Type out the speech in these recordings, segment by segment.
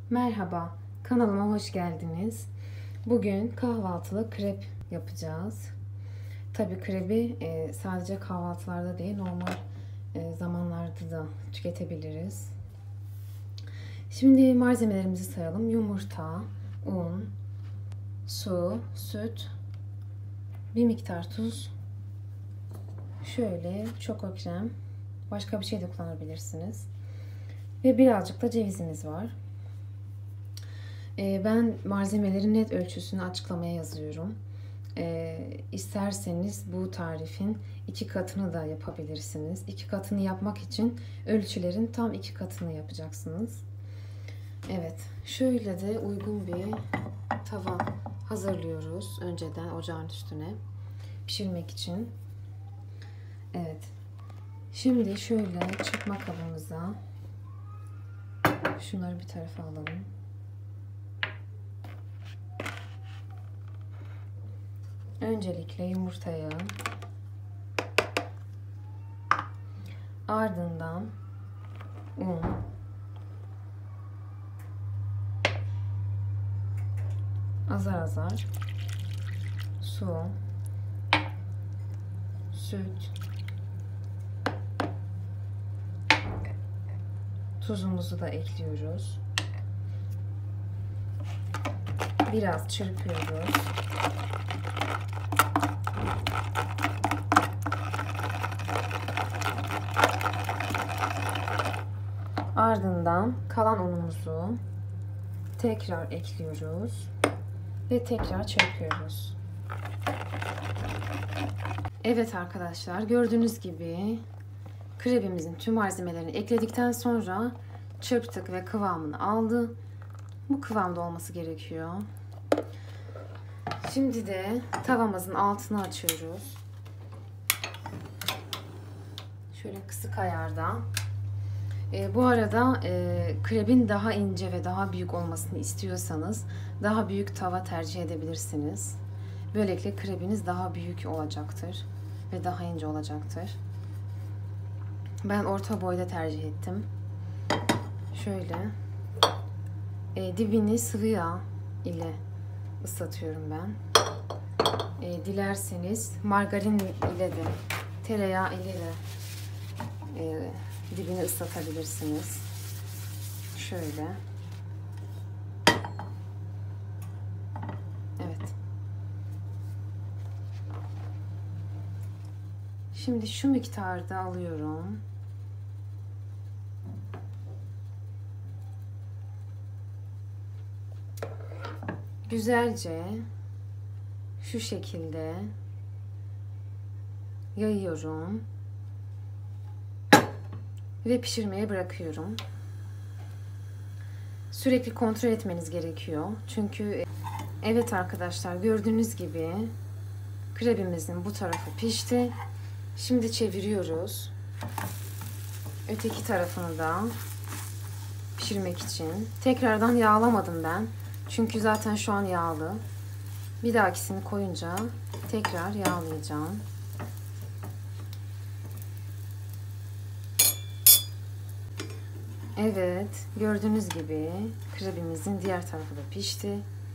Merhaba, kanalıma hoş geldiniz. Bugün kahvaltılık krep yapacağız. Tabii krebi sadece kahvaltılarda değil, normal zamanlarda da tüketebiliriz. Şimdi malzemelerimizi sayalım. Yumurta, un, su, süt, bir miktar tuz, şöyle çoko krem, başka bir şey de kullanabilirsiniz. Ve birazcık da cevizimiz var. Ben malzemelerin net ölçüsünü açıklamaya yazıyorum. İsterseniz bu tarifin 2 katını da yapabilirsiniz. 2 katını yapmak için ölçülerin tam 2 katını yapacaksınız. Evet, şöyle de uygun bir tava hazırlıyoruz önceden ocağın üstüne pişirmek için. Evet, şimdi şöyle çırpma kabımıza şunları bir tarafa alalım. Öncelikle yumurtayı, ardından un, azar azar su, süt, tuzumuzu da ekliyoruz. Biraz çırpıyoruz. Ardından kalan unumuzu tekrar ekliyoruz ve tekrar çırpıyoruz. Evet arkadaşlar, gördüğünüz gibi krebimizin tüm malzemelerini ekledikten sonra çırptık ve kıvamını aldı. Bu kıvamda olması gerekiyor. Şimdi de tavamızın altını açıyoruz. Şöyle kısık ayarda. Bu arada krebin daha ince ve daha büyük olmasını istiyorsanız daha büyük tava tercih edebilirsiniz. Böylelikle krebiniz daha büyük olacaktır ve daha ince olacaktır. Ben orta boyda tercih ettim. Şöyle dibini sıvı yağ ile ıslatıyorum ben. Dilerseniz margarin ile de tereyağı ile de dibini ıslatabilirsiniz. Şöyle. Evet. Şimdi şu miktarda alıyorum. Güzelce şu şekilde yayıyorum ve pişirmeye bırakıyorum. Sürekli kontrol etmeniz gerekiyor. Çünkü evet arkadaşlar, gördüğünüz gibi krebimizin bu tarafı pişti. Şimdi çeviriyoruz. Öteki tarafını da pişirmek için. Tekrardan yağlamadım ben. Çünkü zaten şu an yağlı. Bir dahakisini koyunca tekrar yağlayacağım. Evet, gördüğünüz gibi krebimizin diğer tarafı da pişti.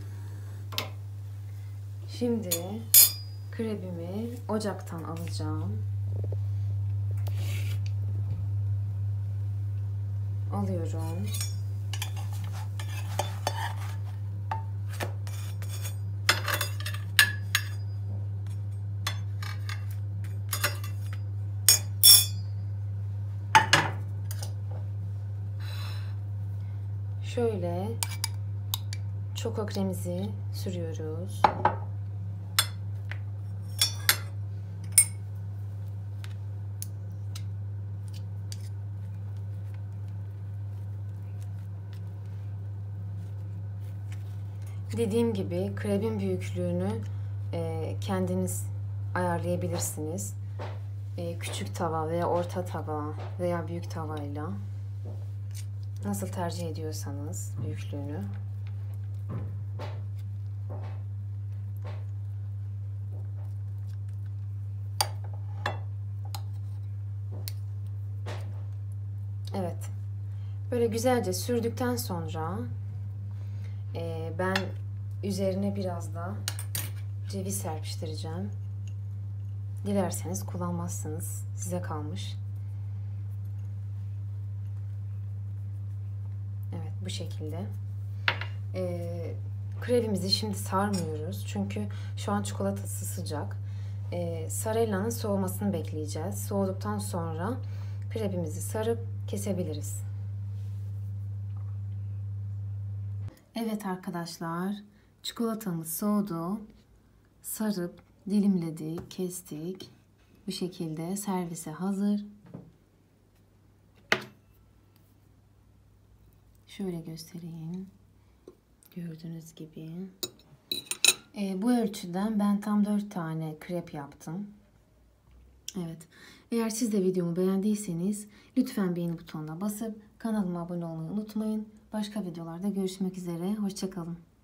Şimdi krebimi ocaktan alacağım. Alıyorum. Şöyle çoko kremimizi sürüyoruz. Dediğim gibi krebin büyüklüğünü kendiniz ayarlayabilirsiniz. Küçük tava veya orta tava veya büyük tavayla nasıl tercih ediyorsanız büyüklüğünü. Evet. Böyle güzelce sürdükten sonra Ben üzerine biraz da ceviz serpiştireceğim. Dilerseniz kullanmazsınız. Size kalmış. Evet, bu şekilde. Krevimizi şimdi sarmıyoruz. Çünkü şu an çikolatası sıcak. Sarellanın soğumasını bekleyeceğiz. Soğuduktan sonra krevimizi sarıp kesebiliriz. Evet arkadaşlar, çikolatamız soğudu. Sarıp dilimledik, kestik. Bu şekilde servise hazır. Şöyle göstereyim. Gördüğünüz gibi. Bu ölçüden ben tam 4 tane krep yaptım. Evet. Eğer siz de videomu beğendiyseniz lütfen beğeni butonuna basıp kanalıma abone olmayı unutmayın. Başka videolarda görüşmek üzere. Hoşça kalın.